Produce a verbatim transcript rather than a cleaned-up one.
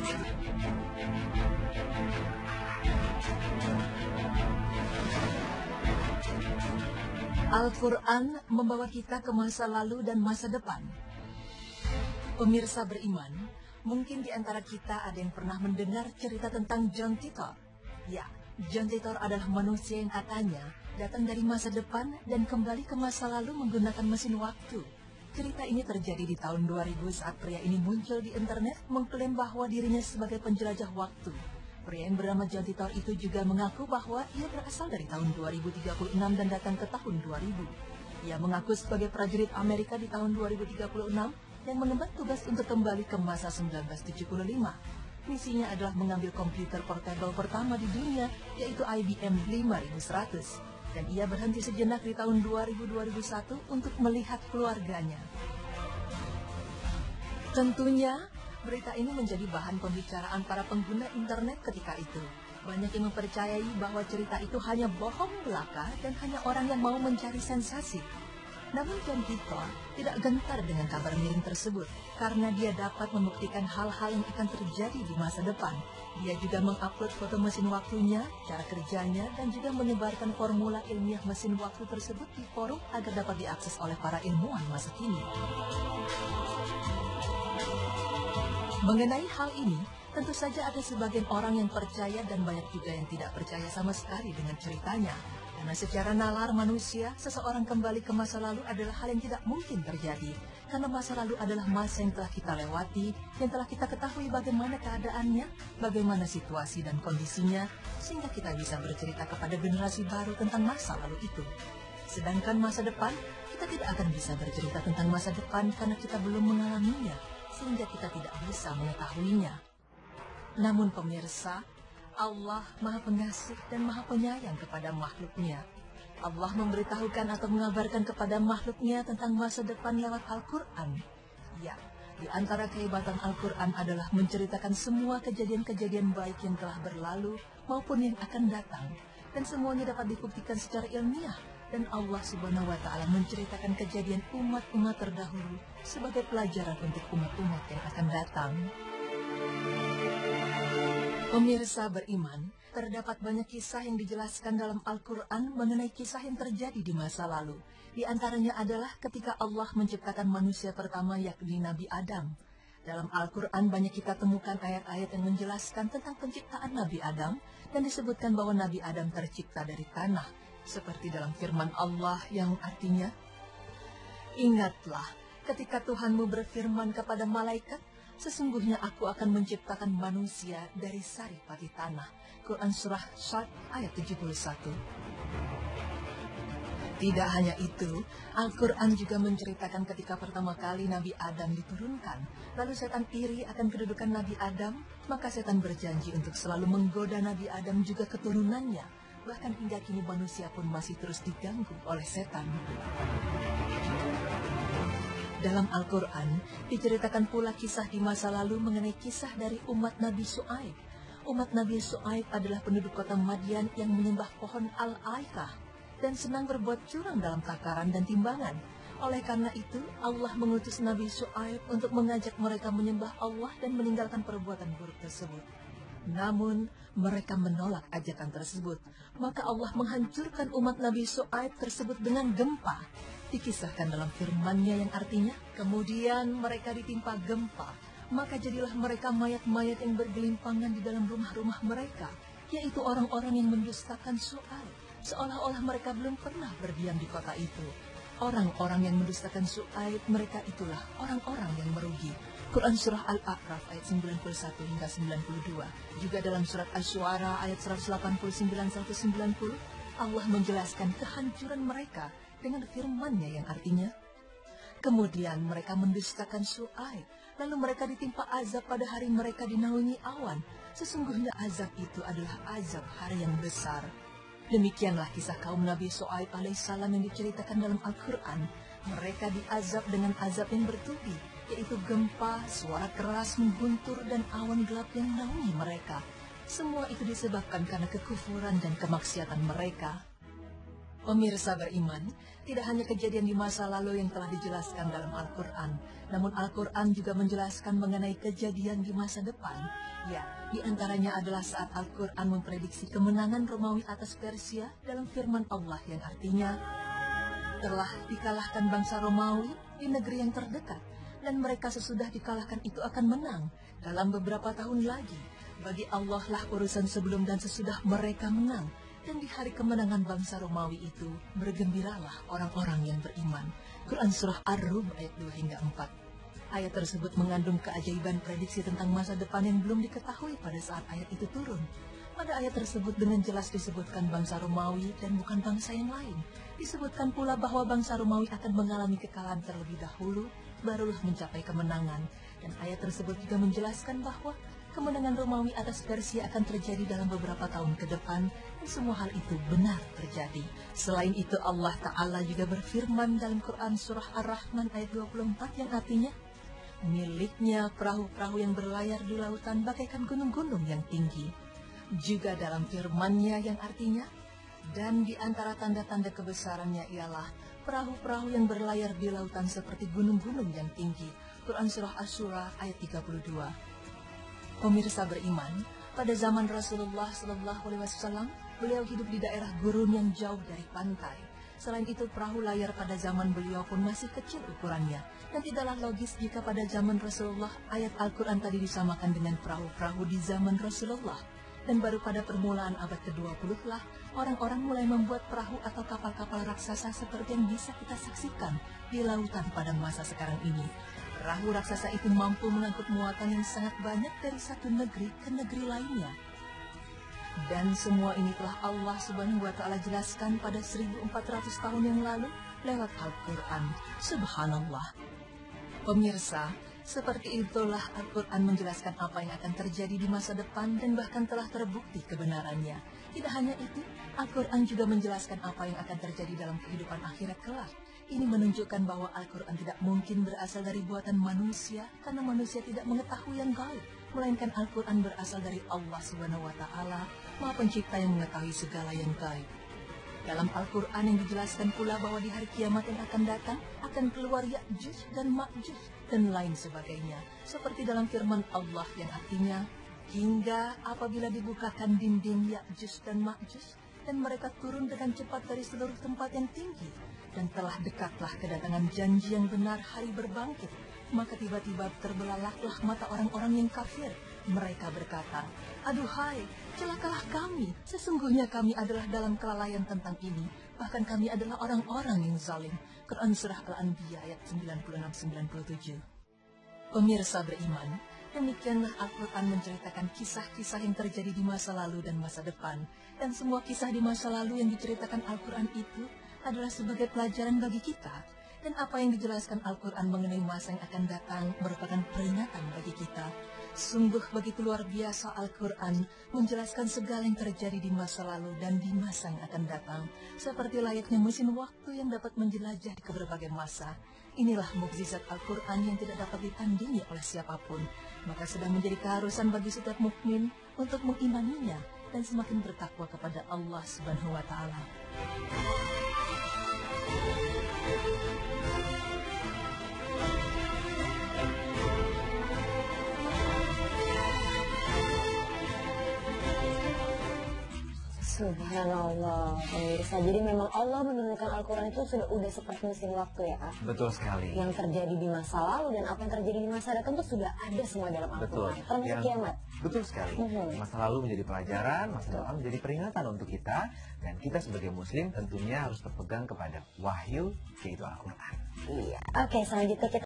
Al-Quran membawa kita ke masa lalu dan masa depan. Pemirsa beriman, mungkin di antara kita ada yang pernah mendengar cerita tentang John Titor. Ya, John Titor adalah manusia yang katanya datang dari masa depan dan kembali ke masa lalu menggunakan mesin waktu. Cerita ini terjadi di tahun dua ribu saat pria ini muncul di internet mengklaim bahwa dirinya sebagai penjelajah waktu. Pria yang bernama John Titor itu juga mengaku bahwa ia berasal dari tahun dua ribu tiga puluh enam dan datang ke tahun dua ribu. Ia mengaku sebagai prajurit Amerika di tahun dua ribu tiga puluh enam yang mengemban tugas untuk kembali ke masa seribu sembilan ratus tujuh puluh lima. Misinya adalah mengambil komputer portable pertama di dunia, yaitu I B M lima ribu seratus. Dan ia berhenti sejenak di tahun dua ribu dua ribu satu untuk melihat keluarganya. Tentunya, berita ini menjadi bahan pembicaraan para pengguna internet ketika itu. Banyak yang mempercayai bahwa cerita itu hanya bohong belaka dan hanya orang yang mau mencari sensasi. Namun John Titor tidak gentar dengan kabar miring tersebut karena dia dapat membuktikan hal-hal yang akan terjadi di masa depan. Dia juga mengupload foto mesin waktunya, cara kerjanya, dan juga menyebarkan formula ilmiah mesin waktu tersebut di forum agar dapat diakses oleh para ilmuwan masa kini. Mengenai hal ini, tentu saja ada sebagian orang yang percaya dan banyak juga yang tidak percaya sama sekali dengan ceritanya. Karena secara nalar manusia, seseorang kembali ke masa lalu adalah hal yang tidak mungkin terjadi. Karena masa lalu adalah masa yang telah kita lewati, yang telah kita ketahui bagaimana keadaannya, bagaimana situasi dan kondisinya, sehingga kita bisa bercerita kepada generasi baru tentang masa lalu itu. Sedangkan masa depan, kita tidak akan bisa bercerita tentang masa depan karena kita belum mengalaminya, sehingga kita tidak bisa mengetahuinya. Namun pemirsa, Allah Maha Pengasih dan Maha Penyayang kepada makhluknya. Allah memberitahukan atau mengabarkan kepada makhluknya tentang masa depan lewat Al-Quran. Ya, di antara kehebatan Al-Quran adalah menceritakan semua kejadian-kejadian baik yang telah berlalu maupun yang akan datang. Dan semuanya dapat dibuktikan secara ilmiah. Dan Allah Subhanahu wa Ta'ala menceritakan kejadian umat-umat terdahulu sebagai pelajaran untuk umat-umat yang akan datang. Pemirsa beriman, terdapat banyak kisah yang dijelaskan dalam Al-Quran mengenai kisah yang terjadi di masa lalu. Di antaranya adalah ketika Allah menciptakan manusia pertama yakni Nabi Adam. Dalam Al-Quran banyak kita temukan ayat-ayat yang menjelaskan tentang penciptaan Nabi Adam dan disebutkan bahwa Nabi Adam tercipta dari tanah. Seperti dalam firman Allah yang artinya, "Ingatlah ketika Tuhanmu berfirman kepada malaikat, sesungguhnya aku akan menciptakan manusia dari saripati tanah." Quran Surah Syad ayat tujuh puluh satu. Tidak hanya itu, Al-Quran juga menceritakan ketika pertama kali Nabi Adam diturunkan. Lalu setan iri akan kedudukan Nabi Adam, maka setan berjanji untuk selalu menggoda Nabi Adam juga keturunannya. Bahkan hingga kini manusia pun masih terus diganggu oleh setan. Dalam Al-Quran, diceritakan pula kisah di masa lalu mengenai kisah dari umat Nabi Shu'aib. Umat Nabi Shu'aib adalah penduduk kota Madian yang menyembah pohon Al-Aikah dan senang berbuat curang dalam takaran dan timbangan. Oleh karena itu, Allah mengutus Nabi Shu'aib untuk mengajak mereka menyembah Allah dan meninggalkan perbuatan buruk tersebut. Namun, mereka menolak ajakan tersebut. Maka Allah menghancurkan umat Nabi Shu'aib tersebut dengan gempa. Dikisahkan dalam firman-Nya yang artinya, kemudian mereka ditimpa gempa, maka jadilah mereka mayat-mayat yang bergelimpangan di dalam rumah-rumah mereka, yaitu orang-orang yang mendustakan Shu'aib, seolah-olah mereka belum pernah berdiam di kota itu. Orang-orang yang mendustakan Shu'aib, mereka itulah orang-orang yang merugi. Quran Surah Al-A'raf ayat sembilan puluh satu hingga sembilan puluh dua. Juga dalam surat Asy-Syu'ara ayat seratus delapan puluh sembilan sampai seratus sembilan puluh, Allah menjelaskan kehancuran mereka dengan firman-Nya yang artinya, kemudian mereka mendustakan Shu'aib, lalu mereka ditimpa azab pada hari mereka dinaungi awan. Sesungguhnya azab itu adalah azab hari yang besar. Demikianlah kisah kaum Nabi Shu'aib alaihissalam yang diceritakan dalam Al-Quran. Mereka diazab dengan azab yang bertubi, yaitu gempa, suara keras mengguntur, dan awan gelap yang menaungi mereka. Semua itu disebabkan karena kekufuran dan kemaksiatan mereka. Pemirsa beriman, tidak hanya kejadian di masa lalu yang telah dijelaskan dalam Al-Quran, namun Al-Quran juga menjelaskan mengenai kejadian di masa depan. Ya, di antaranya adalah saat Al-Quran memprediksi kemenangan Romawi atas Persia dalam firman Allah yang artinya, telah dikalahkan bangsa Romawi di negeri yang terdekat, dan mereka sesudah dikalahkan itu akan menang dalam beberapa tahun lagi. Bagi Allah lah urusan sebelum dan sesudah mereka menang. Dan di hari kemenangan bangsa Romawi itu, bergembiralah orang-orang yang beriman. Quran Surah Ar-Rum ayat dua hingga empat. Ayat tersebut mengandung keajaiban prediksi tentang masa depan yang belum diketahui pada saat ayat itu turun. Pada ayat tersebut dengan jelas disebutkan bangsa Romawi dan bukan bangsa yang lain. Disebutkan pula bahwa bangsa Romawi akan mengalami kekalahan terlebih dahulu, barulah mencapai kemenangan. Dan ayat tersebut juga menjelaskan bahwa kemenangan Romawi atas Persia akan terjadi dalam beberapa tahun ke depan, dan semua hal itu benar terjadi. Selain itu Allah Ta'ala juga berfirman dalam Quran Surah Ar-Rahman ayat dua puluh empat yang artinya, miliknya perahu-perahu yang berlayar di lautan bagaikan gunung-gunung yang tinggi. Juga dalam firman-Nya yang artinya, dan di antara tanda-tanda kebesarannya ialah perahu-perahu yang berlayar di lautan seperti gunung-gunung yang tinggi. Quran Surah Asy-Syura ayat tiga puluh dua. Pemirsa beriman, pada zaman Rasulullah Shallallahu Alaihi Wasallam, beliau hidup di daerah gurun yang jauh dari pantai. Selain itu, perahu layar pada zaman beliau pun masih kecil ukurannya. Dan tidaklah logis jika pada zaman Rasulullah, ayat Al-Quran tadi disamakan dengan perahu-perahu di zaman Rasulullah. Dan baru pada permulaan abad kedua puluh lah, orang-orang mulai membuat perahu atau kapal-kapal raksasa seperti yang bisa kita saksikan di lautan pada masa sekarang ini. Perahu raksasa itu mampu mengangkut muatan yang sangat banyak dari satu negeri ke negeri lainnya. Dan semua ini telah Allah Subhanahu wa Ta'ala jelaskan pada seribu empat ratus tahun yang lalu lewat Al-Quran. Subhanallah. Pemirsa, seperti itulah Al-Quran menjelaskan apa yang akan terjadi di masa depan dan bahkan telah terbukti kebenarannya. Tidak hanya itu, Al-Quran juga menjelaskan apa yang akan terjadi dalam kehidupan akhirat kelak. Ini menunjukkan bahwa Al-Quran tidak mungkin berasal dari buatan manusia, karena manusia tidak mengetahui yang gaib, melainkan Al-Quran berasal dari Allah Subhanahu wa Ta'ala, Maha Pencipta yang mengetahui segala yang gaib. Dalam Al-Quran yang dijelaskan pula bahwa di hari kiamat yang akan datang, akan keluar Ya'juj dan Ma'juj, dan lain sebagainya. Seperti dalam firman Allah yang artinya, hingga apabila dibukakan dinding Ya'juj dan Ma'juj, dan mereka turun dengan cepat dari seluruh tempat yang tinggi, dan telah dekatlah kedatangan janji yang benar hari berbangkit, maka tiba-tiba terbelalaklah mata orang-orang yang kafir. Mereka berkata, aduhai, celakalah kami, sesungguhnya kami adalah dalam kelalaian tentang ini, bahkan kami adalah orang-orang yang zalim. Quran Surah Al-Anbiya ayat sembilan puluh enam sampai sembilan puluh tujuh. Pemirsa beriman, demikianlah Al-Quran menceritakan kisah-kisah yang terjadi di masa lalu dan masa depan. Dan semua kisah di masa lalu yang diceritakan Al-Quran itu adalah sebagai pelajaran bagi kita. Dan apa yang dijelaskan Al-Quran mengenai masa yang akan datang merupakan peringatan bagi kita. Sungguh begitu luar biasa Al-Quran menjelaskan segala yang terjadi di masa lalu dan di masa yang akan datang. Seperti layaknya mesin waktu yang dapat menjelajah ke berbagai masa. Inilah mukjizat Al-Quran yang tidak dapat ditandingi oleh siapapun. Maka sudah menjadi keharusan bagi setiap mukmin untuk mengimaninya dan semakin bertakwa kepada Allah Subhanahu wa Ta'ala. Subhanallah, pemirsa. Jadi memang Allah menurunkan Al-Quran itu sudah udah seperti mesin waktu ya, Kak? Betul sekali. Yang terjadi di masa lalu dan apa yang terjadi di masa datang itu sudah ada semua dalam Al-Quran. Termasuk Yang, kiamat. Betul sekali. Mhm. Masa lalu menjadi pelajaran, masa depan menjadi peringatan untuk kita. Dan kita sebagai muslim tentunya harus berpegang kepada wahyu, yaitu Al-Quran. Iya. Oke, selanjutnya kita